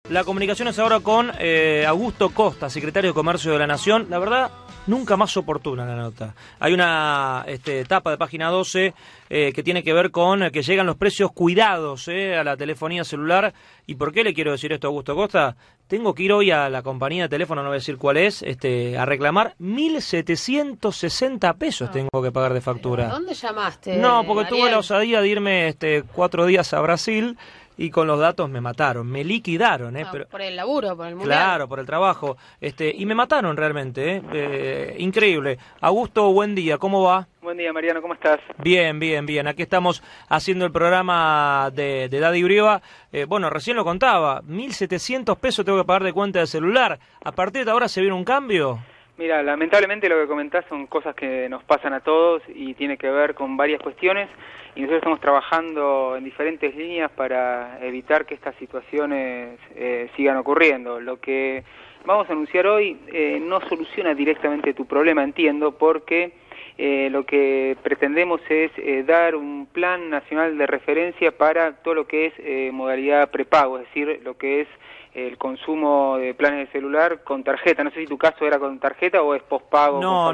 La comunicación es ahora con Augusto Costa, secretario de Comercio de la Nación. La verdad, nunca más oportuna la nota. Hay una etapa de página 12 que tiene que ver con que llegan los precios cuidados a la telefonía celular. ¿Y por qué le quiero decir esto a Augusto Costa? Tengo que ir hoy a la compañía de teléfono, no voy a decir cuál es, a reclamar 1.760 pesos tengo que pagar de factura. ¿A dónde llamaste? No, porque Ariel? tuve la osadía de irme 4 días a Brasil y con los datos me mataron, me liquidaron. No, pero, por el laburo, por el mundial. claro, por el trabajo. Y me mataron realmente. Increíble. Augusto, buen día, ¿cómo va? Buen día, Mariano, ¿cómo estás? Bien, bien, bien. Aquí estamos haciendo el programa de Daddy Brieva. Bueno, recién lo contaba, 1.700 pesos tengo que pagar de cuenta de celular. ¿A partir de ahora se viene un cambio? Mira, lamentablemente lo que comentás son cosas que nos pasan a todos y tiene que ver con varias cuestiones y nosotros estamos trabajando en diferentes líneas para evitar que estas situaciones sigan ocurriendo. Lo que vamos a anunciar hoy no soluciona directamente tu problema, entiendo, porque lo que pretendemos es dar un plan nacional de referencia para todo lo que es modalidad prepago, es decir, lo que es el consumo de planes de celular con tarjeta. No sé si tu caso era con tarjeta o es pospago. No,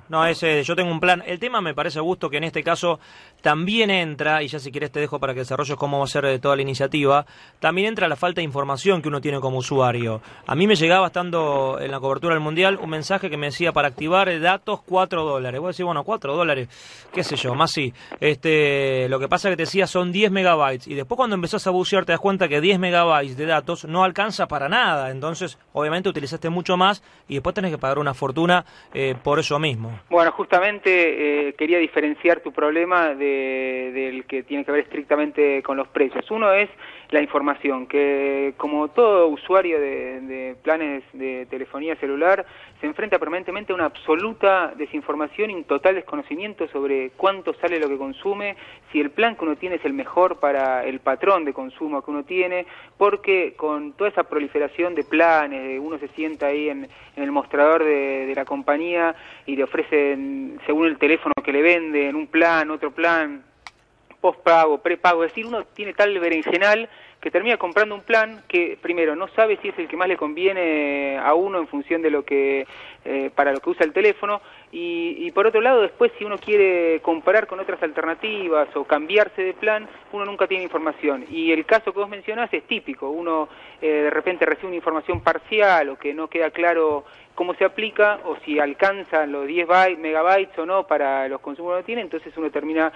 yo tengo un plan. El tema me parece, Augusto, que en este caso también entra, y ya si querés te dejo para que desarrolles cómo va a ser toda la iniciativa, también entra la falta de información que uno tiene como usuario. A mí me llegaba, estando en la cobertura del Mundial, un mensaje que me decía para activar datos $4. Voy a decir, bueno, $4, qué sé yo, más sí. Lo que pasa es que te decía son 10 megabytes, y después cuando empezás a bucear te das cuenta que 10 megabytes de datos no alcanza para nada, entonces obviamente utilizaste mucho más y después tenés que pagar una fortuna por eso mismo. Bueno, justamente quería diferenciar tu problema del que tiene que ver estrictamente con los precios. Uno es la información, que como todo usuario de planes de telefonía celular se enfrenta permanentemente a una absoluta desinformación y un total desconocimiento sobre cuánto sale lo que consume, si el plan que uno tiene es el mejor para el patrón de consumo que uno tiene, porque con toda esa proliferación de planes, uno se sienta ahí en el mostrador de la compañía y le ofrecen, según el teléfono que le venden, un plan, otro plan, postpago, prepago, es decir, uno tiene tal berenjenal que termina comprando un plan que primero no sabe si es el que más le conviene a uno en función de lo que para lo que usa el teléfono y por otro lado después si uno quiere comparar con otras alternativas o cambiarse de plan uno nunca tiene información y el caso que vos mencionás es típico, uno de repente recibe una información parcial o que no queda claro cómo se aplica o si alcanzan los 10 megabytes o no para los consumos que uno tiene, entonces uno termina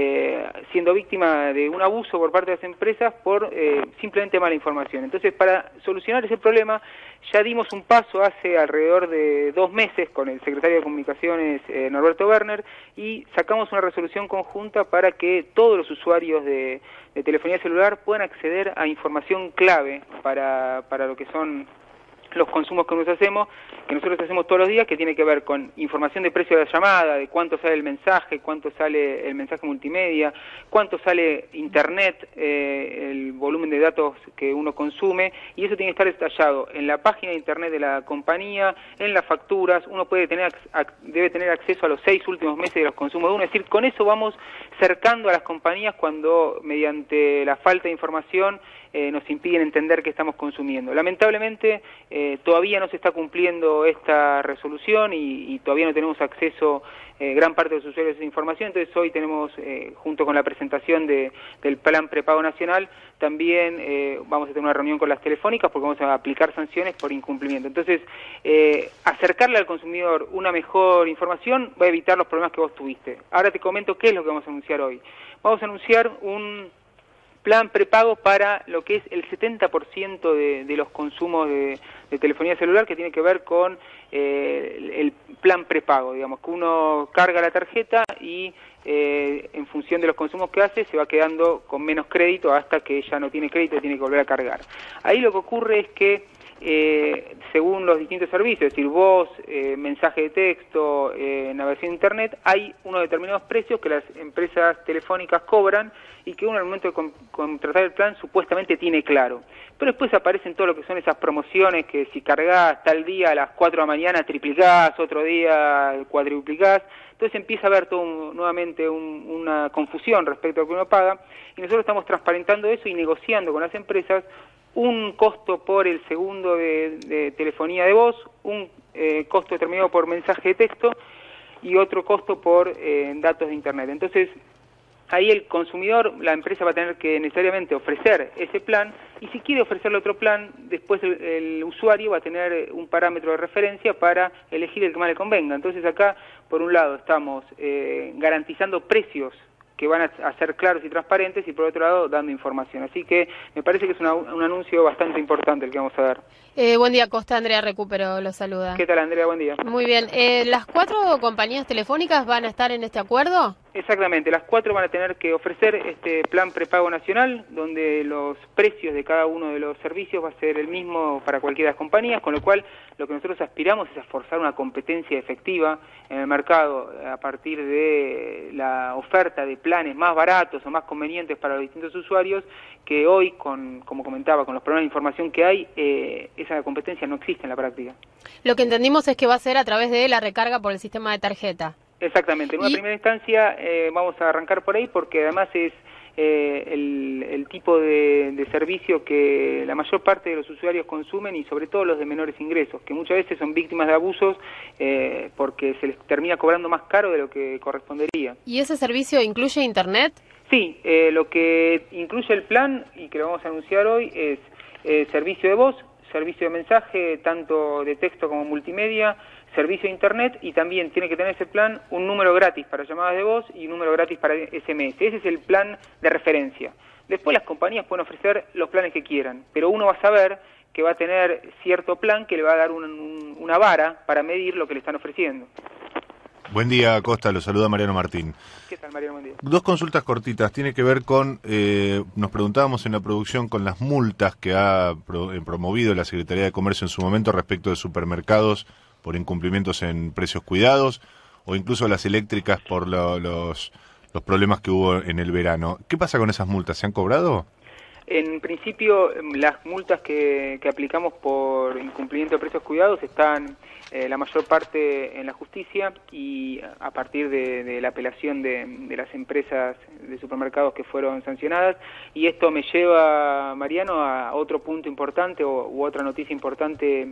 siendo víctima de un abuso por parte de las empresas por simplemente mala información. Entonces, para solucionar ese problema, ya dimos un paso hace alrededor de 2 meses con el secretario de Comunicaciones, Norberto Werner, y sacamos una resolución conjunta para que todos los usuarios de telefonía celular puedan acceder a información clave para lo que son los consumos que nosotros hacemos todos los días, que tiene que ver con información de precio de la llamada, de cuánto sale el mensaje, cuánto sale el mensaje multimedia, cuánto sale internet, el volumen de datos que uno consume, y eso tiene que estar detallado en la página de internet de la compañía, en las facturas, uno debe tener acceso a los 6 últimos meses de los consumos de uno, es decir, con eso vamos cercando a las compañías cuando mediante la falta de información nos impiden entender qué estamos consumiendo. Lamentablemente todavía no se está cumpliendo esta resolución y todavía no tenemos acceso gran parte de los usuarios a esa información, entonces hoy tenemos, junto con la presentación del Plan Prepago Nacional, también vamos a tener una reunión con las telefónicas porque vamos a aplicar sanciones por incumplimiento. Entonces, acercarle al consumidor una mejor información va a evitar los problemas que vos tuviste. Ahora te comento qué es lo que vamos a anunciar hoy. Vamos a anunciar un plan prepago para lo que es el 70% de los consumos de telefonía celular, que tiene que ver con el plan prepago, digamos, que uno carga la tarjeta y en función de los consumos que hace se va quedando con menos crédito hasta que ya no tiene crédito y tiene que volver a cargar. Ahí lo que ocurre es que según los distintos servicios, es decir, voz, mensaje de texto, navegación de internet, hay unos determinados precios que las empresas telefónicas cobran y que uno al momento de contratar el plan supuestamente tiene claro. Pero después aparecen todo lo que son esas promociones que si cargás tal día a las 4 de la mañana triplicás, otro día cuadruplicás, entonces empieza a haber nuevamente una confusión respecto a lo que uno paga y nosotros estamos transparentando eso y negociando con las empresas un costo por el segundo de telefonía de voz, un costo determinado por mensaje de texto y otro costo por datos de Internet. Entonces, ahí el consumidor, la empresa va a tener que necesariamente ofrecer ese plan, y si quiere ofrecerle otro plan, después el usuario va a tener un parámetro de referencia para elegir el que más le convenga. Entonces acá, por un lado, estamos garantizando precios que van a ser claros y transparentes, y por otro lado dando información. Así que me parece que es un anuncio bastante importante el que vamos a dar. Buen día, Costa. Andrea Recupero lo saluda. ¿Qué tal, Andrea? Buen día. Muy bien. ¿Las 4 compañías telefónicas van a estar en este acuerdo? Exactamente, las 4 van a tener que ofrecer este plan prepago nacional, donde los precios de cada uno de los servicios va a ser el mismo para cualquiera de las compañías, con lo cual lo que nosotros aspiramos es a forzar una competencia efectiva en el mercado a partir de la oferta de planes más baratos o más convenientes para los distintos usuarios, que hoy, como comentaba, con los problemas de información que hay, esa competencia no existe en la práctica. Lo que entendimos es que va a ser a través de la recarga por el sistema de tarjeta. Exactamente, en una primera instancia vamos a arrancar por ahí, porque además es el tipo de servicio que la mayor parte de los usuarios consumen, y sobre todo los de menores ingresos, que muchas veces son víctimas de abusos porque se les termina cobrando más caro de lo que correspondería. ¿Y ese servicio incluye Internet? Sí, lo que incluye el plan, y que lo vamos a anunciar hoy, es servicio de voz, servicio de mensaje, tanto de texto como multimedia, servicio de Internet, y también tiene que tener ese plan un número gratis para llamadas de voz y un número gratis para SMS. Ese es el plan de referencia. Después las compañías pueden ofrecer los planes que quieran, pero uno va a saber que va a tener cierto plan que le va a dar una vara para medir lo que le están ofreciendo. Buen día, Costa, lo saluda Mariano Martín. ¿Qué tal, Mariano? Buen día. Dos consultas cortitas, tiene que ver con, nos preguntábamos en la producción, con las multas que ha promovido la Secretaría de Comercio en su momento respecto de supermercados por incumplimientos en precios cuidados, o incluso las eléctricas por los problemas que hubo en el verano. ¿Qué pasa con esas multas? ¿Se han cobrado? En principio, las multas que aplicamos por incumplimiento de precios cuidados están la mayor parte en la justicia, y a partir de la apelación de las empresas de supermercados que fueron sancionadas. Y esto me lleva, Mariano, a otro punto importante u otra noticia importante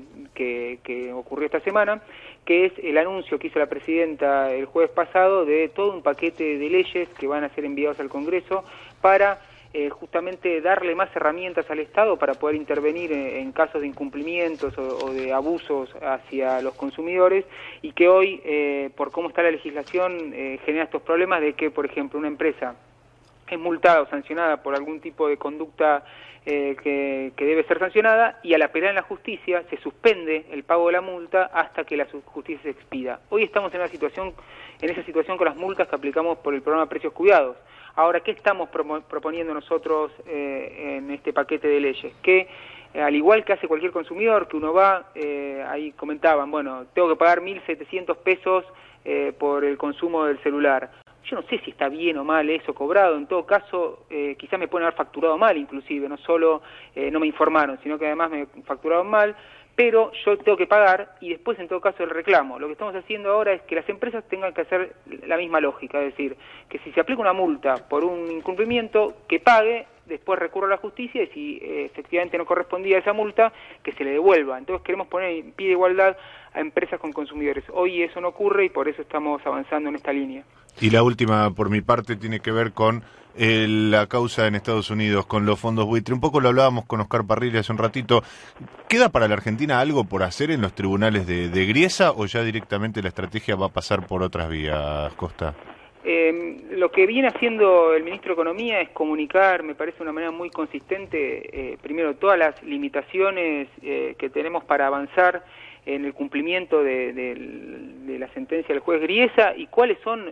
que ocurrió esta semana, que es el anuncio que hizo la presidenta el jueves pasado de todo un paquete de leyes que van a ser enviados al Congreso para justamente darle más herramientas al Estado para poder intervenir en casos de incumplimientos o de abusos hacia los consumidores, y que hoy, por cómo está la legislación, genera estos problemas de que, por ejemplo, una empresa es multada o sancionada por algún tipo de conducta que debe ser sancionada, y al apelar en la justicia se suspende el pago de la multa hasta que la justicia se expida. Hoy estamos en esa situación con las multas que aplicamos por el programa Precios Cuidados. Ahora, ¿qué estamos proponiendo nosotros en este paquete de leyes? Que, al igual que hace cualquier consumidor, que uno va, ahí comentaban, bueno, tengo que pagar 1.700 pesos por el consumo del celular. Yo no sé si está bien o mal eso cobrado. En todo caso, quizás me pueden haber facturado mal, inclusive, no solo no me informaron, sino que además me facturaron mal, pero yo tengo que pagar, y después en todo caso el reclamo. Lo que estamos haciendo ahora es que las empresas tengan que hacer la misma lógica, es decir, que si se aplica una multa por un incumplimiento, que pague, después recurra a la justicia, y si efectivamente no correspondía a esa multa, que se le devuelva. Entonces queremos poner en pie de igualdad a empresas con consumidores. Hoy eso no ocurre, y por eso estamos avanzando en esta línea. Y la última, por mi parte, tiene que ver con la causa en Estados Unidos, con los fondos buitre. Un poco lo hablábamos con Oscar Parrilli hace un ratito. ¿Queda para la Argentina algo por hacer en los tribunales de Griesa, o ya directamente la estrategia va a pasar por otras vías, Costa? Lo que viene haciendo el ministro de Economía es comunicar, me parece, de una manera muy consistente, primero, todas las limitaciones que tenemos para avanzar en el cumplimiento de la sentencia del juez Griesa, y cuáles son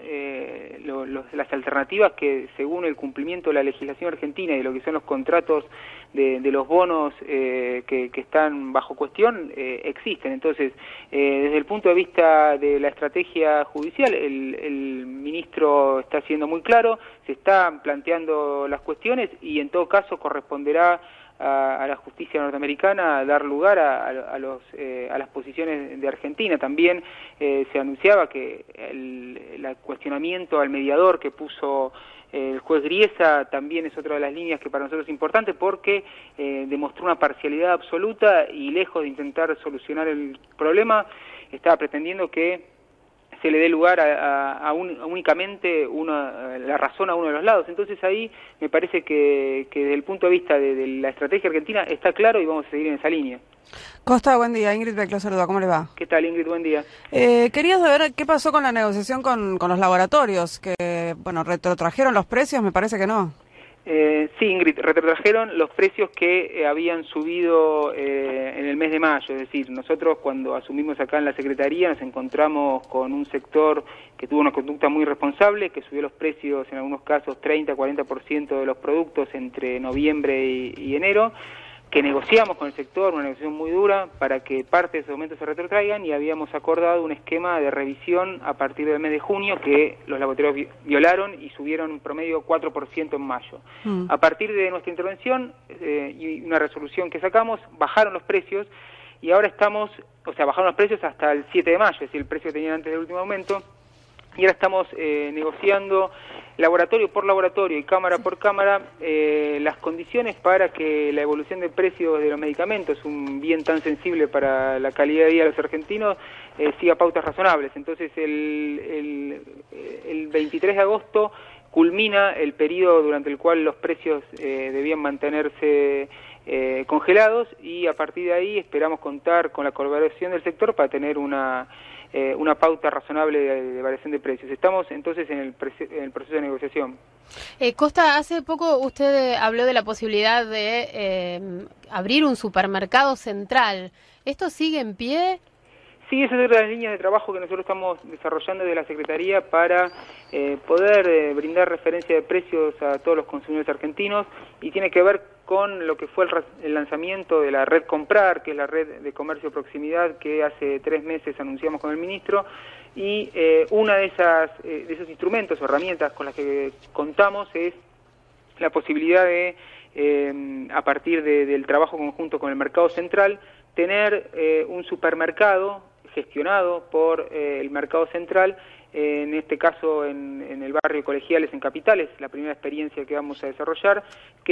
las alternativas que, según el cumplimiento de la legislación argentina y de lo que son los contratos de los bonos que están bajo cuestión, existen. Entonces, desde el punto de vista de la estrategia judicial, el ministro está siendo muy claro, se están planteando las cuestiones, y en todo caso corresponderá a la justicia norteamericana dar lugar a las posiciones de Argentina. También se anunciaba que el cuestionamiento al mediador que puso El juez Griesa también es otra de las líneas que para nosotros es importante porque demostró una parcialidad absoluta y lejos de intentar solucionar el problema, estaba pretendiendo que se le dé lugar a únicamente la razón a uno de los lados. Entonces ahí me parece que desde el punto de vista de la estrategia argentina está claro y vamos a seguir en esa línea. Costa, buen día. Ingrid Beck lo saluda. ¿Cómo le va? ¿Qué tal, Ingrid? Buen día. Quería saber qué pasó con la negociación con los laboratorios, que, bueno, retrotrajeron los precios, me parece que no. Sí, Ingrid, retrotrajeron los precios que habían subido en el mes de mayo, es decir, nosotros cuando asumimos acá en la Secretaría nos encontramos con un sector que tuvo una conducta muy responsable, que subió los precios en algunos casos 30-40% de los productos entre noviembre y enero, que negociamos con el sector, una negociación muy dura, para que parte de esos aumentos se retrotraigan y habíamos acordado un esquema de revisión a partir del mes de junio que los laboratorios violaron y subieron un promedio 4% en mayo. A partir de nuestra intervención y una resolución que sacamos, bajaron los precios y ahora bajaron los precios hasta el 7 de mayo, es decir, el precio que tenían antes del último aumento, y ahora estamos negociando laboratorio por laboratorio y cámara por cámara las condiciones para que la evolución de precios de los medicamentos, un bien tan sensible para la calidad de vida de los argentinos, siga pautas razonables. Entonces el 23 de agosto culmina el periodo durante el cual los precios debían mantenerse congelados y a partir de ahí esperamos contar con la colaboración del sector para tener una pauta razonable de variación de precios. Estamos entonces en el proceso de negociación. Costa, hace poco usted habló de la posibilidad de abrir un supermercado central. ¿Esto sigue en pie? Sí, esa es otra de las líneas de trabajo que nosotros estamos desarrollando desde la Secretaría para poder brindar referencia de precios a todos los consumidores argentinos y tiene que ver con lo que fue el lanzamiento de la red Comprar, que es la red de comercio de proximidad que hace 3 meses anunciamos con el ministro, y una de esos instrumentos o herramientas con las que contamos es la posibilidad de, a partir del trabajo conjunto con el Mercado Central, tener un supermercado gestionado por el Mercado Central, en este caso en el barrio Colegiales en Capital, es la primera experiencia que vamos a desarrollar,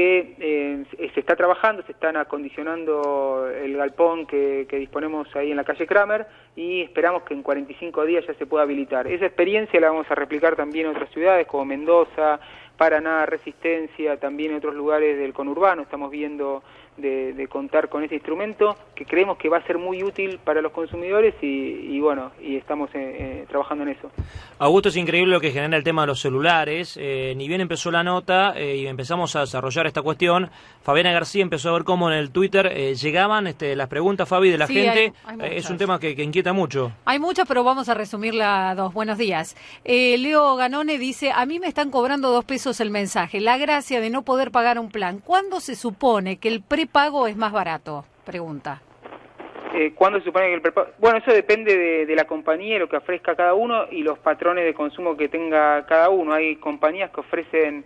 que se está trabajando, se están acondicionando el galpón que disponemos ahí en la calle Kramer y esperamos que en 45 días ya se pueda habilitar. Esa experiencia la vamos a replicar también en otras ciudades como Mendoza, Paraná, Resistencia, también en otros lugares del conurbano. Estamos viendo de contar con ese instrumento que creemos que va a ser muy útil para los consumidores y estamos trabajando en eso. Augusto, es increíble lo que genera el tema de los celulares. Ni bien empezó la nota y empezamos a desarrollar esta cuestión, Fabiana García empezó a ver cómo en el Twitter llegaban las preguntas, Fabi, de la gente. Hay es un tema que inquieta mucho. Hay muchas, pero vamos a resumirla dos. Buenos días. Leo Ganone dice, a mí me están cobrando 2 pesos el mensaje. La gracia de no poder pagar un plan. ¿Cuándo se supone que el prepago es más barato? Pregunta. ¿Cuándo se supone que el prepago? Bueno, eso depende de la compañía, lo que ofrezca cada uno y los patrones de consumo que tenga cada uno. Hay compañías que ofrecen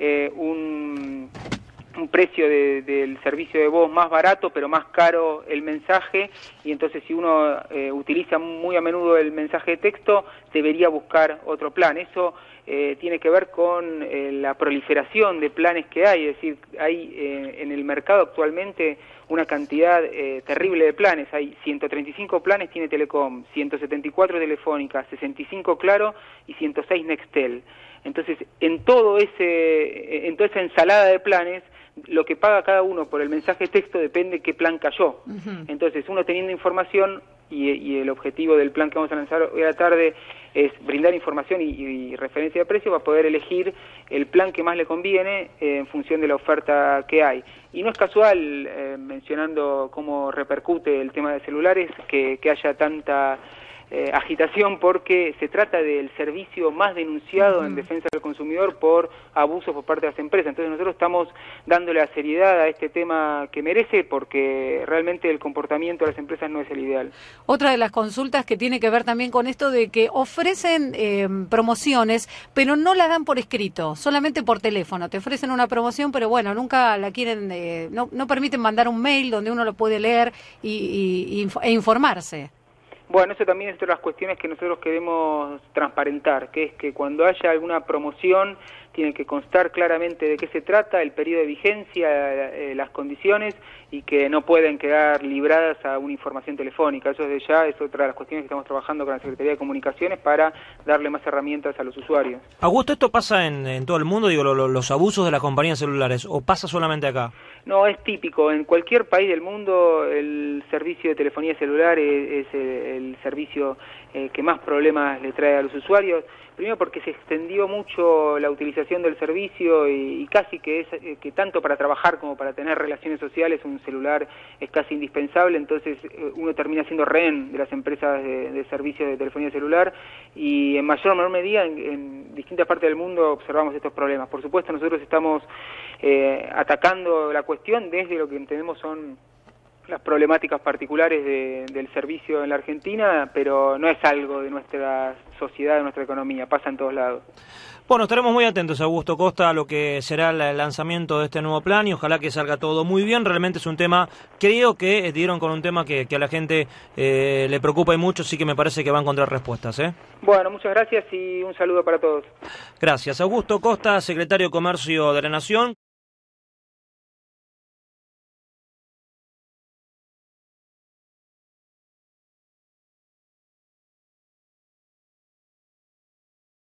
un precio del servicio de voz más barato, pero más caro el mensaje, y entonces si uno utiliza muy a menudo el mensaje de texto, debería buscar otro plan. Eso tiene que ver con la proliferación de planes que hay, es decir, hay en el mercado actualmente una cantidad terrible de planes. Hay 135 planes tiene Telecom, 174 Telefónica, 65 Claro y 106 Nextel. Entonces, en toda esa ensalada de planes, lo que paga cada uno por el mensaje de texto depende qué plan cayó. Entonces, uno teniendo información, y el objetivo del plan que vamos a lanzar hoy a la tarde es brindar información y referencia de precio para poder elegir el plan que más le conviene en función de la oferta que hay. Y no es casual, mencionando cómo repercute el tema de celulares, que haya tanta agitación, porque se trata del servicio más denunciado en defensa del consumidor por abusos por parte de las empresas. Entonces nosotros estamos dándole la seriedad a este tema que merece, porque realmente el comportamiento de las empresas no es el ideal. Otra de las consultas que tiene que ver también con esto de que ofrecen promociones, pero no la dan por escrito, solamente por teléfono. Te ofrecen una promoción, pero bueno, nunca la quieren, no permiten mandar un mail donde uno lo puede leer e informarse. Bueno, eso también es otra de las cuestiones que nosotros queremos transparentar, que es que cuando haya alguna promoción tiene que constar claramente de qué se trata, el periodo de vigencia, las condiciones, y que no pueden quedar libradas a una información telefónica. Eso desde ya es otra de las cuestiones que estamos trabajando con la Secretaría de Comunicaciones para darle más herramientas a los usuarios. Augusto, ¿esto pasa en todo el mundo, digo, los abusos de las compañías celulares, o pasa solamente acá? No, es típico. En cualquier país del mundo el servicio de telefonía celular es el servicio que más problemas le trae a los usuarios. Primero porque se extendió mucho la utilización del servicio y casi que tanto para trabajar como para tener relaciones sociales un celular es casi indispensable, entonces uno termina siendo rehén de las empresas de servicios de telefonía celular y en mayor o menor medida en distintas partes del mundo observamos estos problemas. Por supuesto nosotros estamos atacando la cuestión desde lo que entendemos son las problemáticas particulares del servicio en la Argentina, pero no es algo de nuestra sociedad, de nuestra economía, pasa en todos lados. Bueno, estaremos muy atentos, Augusto Costa, a lo que será el lanzamiento de este nuevo plan y ojalá que salga todo muy bien. Realmente es un tema, creo que dieron con un tema que a la gente le preocupa y mucho, sí que me parece que va a encontrar respuestas. Bueno, muchas gracias y un saludo para todos. Gracias. Augusto Costa, secretario de Comercio de la Nación.